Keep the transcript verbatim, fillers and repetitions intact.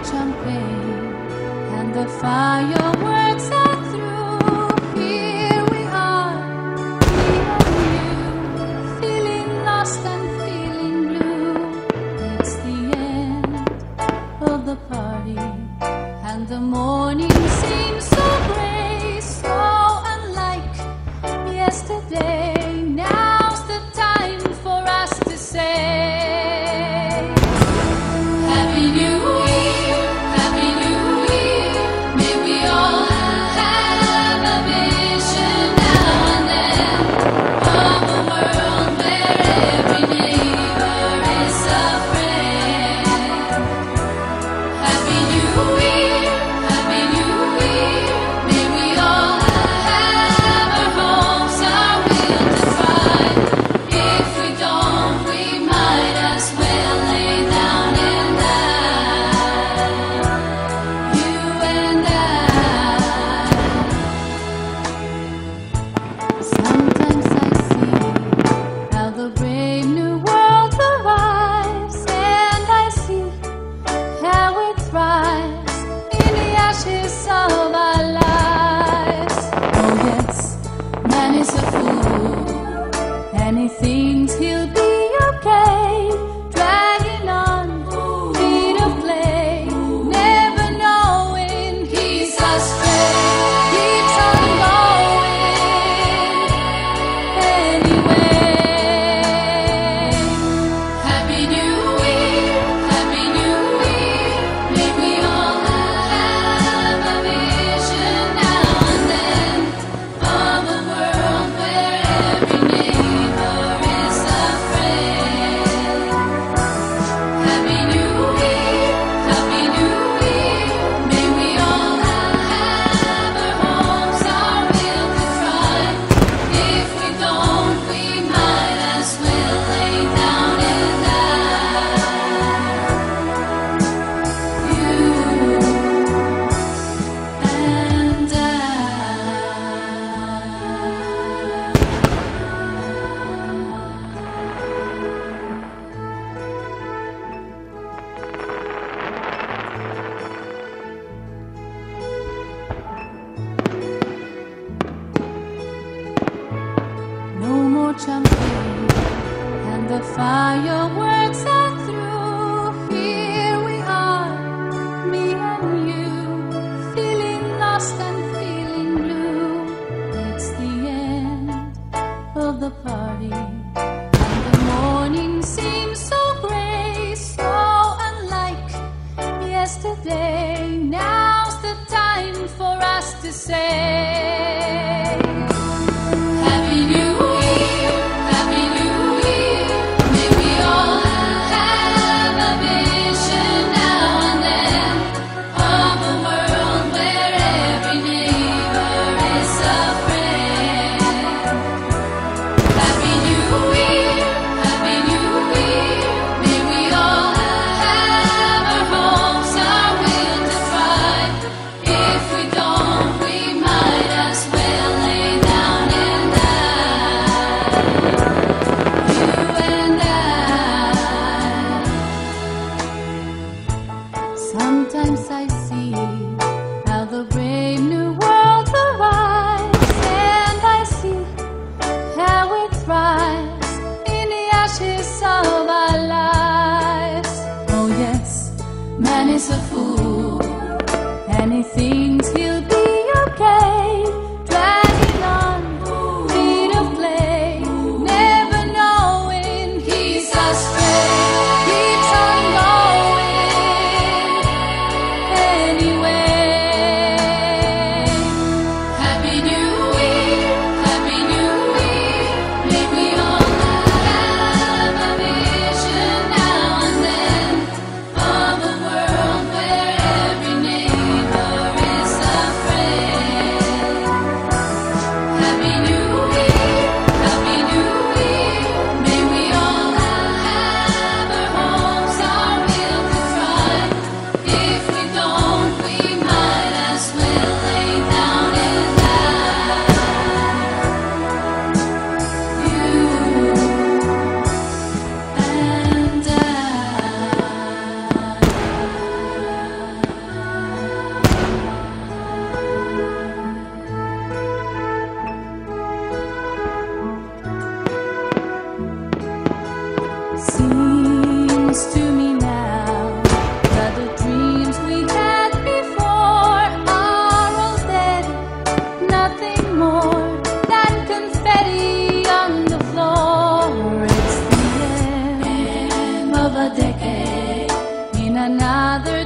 champagne and the fireworks are through. Here we are, me and you, feeling lost and feeling blue. It's the end of the party and the morning seems so gray, so unlike yesterday. Now's the time for us to say Happy New Year, Happy New Year. May we all have a vision now and then of a world where every neighbor is a friend. Happy New Year, Happy New Year. May we all have our hopes, our will to try. If we don't, we might as well lay down and die. You and I. Sometimes I see how the brave new world arrives, and I see how it thrives in the ashes of our lives. Oh yes, man is a fool, and he thinks he'll be okay, dragging on feet of clay, never knowing he's astray, keeps on going anyway. Happy New Year, Happy New Year. May we all have a vision now and then of a world where every neighbor is a friend. Happy New Year, Happy New Year. May we all have our hopes, our will to try. If we don't, we might as well lay down and die. You and I. No more champagne and the fireworks are through. Here we are, me and you, feeling lost and feeling blue. It's the end of the party and the morning seems so gray, so unlike yesterday. Now's the time for us to say Happy New Year, Happy New Year. May we all have a vision now and then of a world where every neighbor is a friend. Happy New Year, Happy New Year. May we all have our hopes, our will to try. If we don't, we might as well lay down and die. You and I. Sometimes I see how the brave new world arrives, and I see how it thrives in the ashes of our lives. Oh yes, man is a fool, and he thinks he'll be okay, dragging on feet of clay, never knowing he's astray, keeps on going anyway. Happy New Year, Happy New Year. May we all have a vision now and then of a world where every neighbor is another